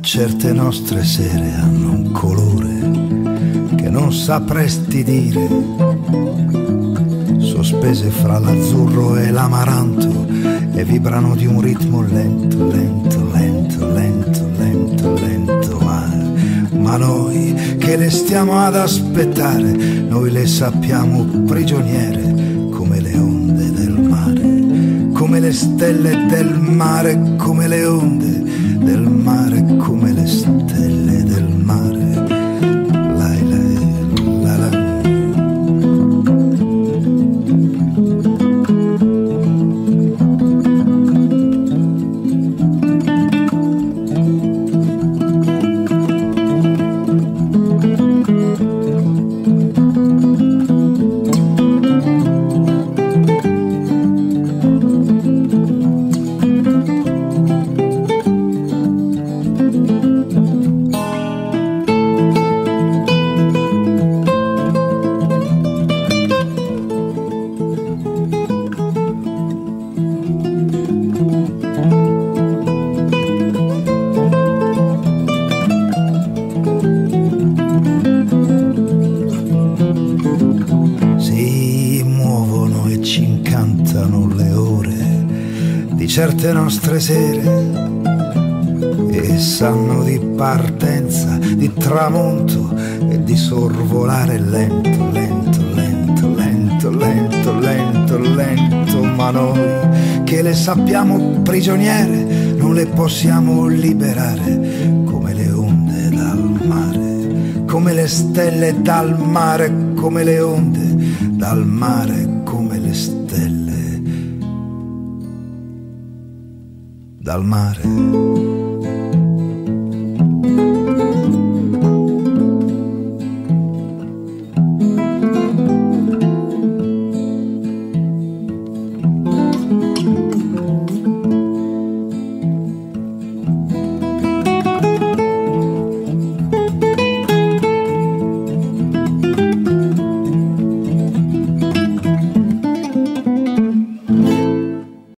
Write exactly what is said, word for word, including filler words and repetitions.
Certe nostre sere hanno un colore che non sapresti dire, sospese fra l'azzurro e l'amaranto, e vibrano di un ritmo lento, lento, lento, lento, lento, lento. Ma, ma noi che le stiamo ad aspettare, noi le sappiamo prigioniere come le onde del mare, come le stelle del mare, come le onde del mare, come le stelle del mare. Lai, lai, la, la. Certe nostre sere e sanno di partenza, di tramonto e di sorvolare lento, lento, lento, lento, lento, lento, lento. Ma noi che le sappiamo prigioniere non le possiamo liberare, come le onde dal mare, come le stelle dal mare, come le onde dal mare, come le stelle dal mare.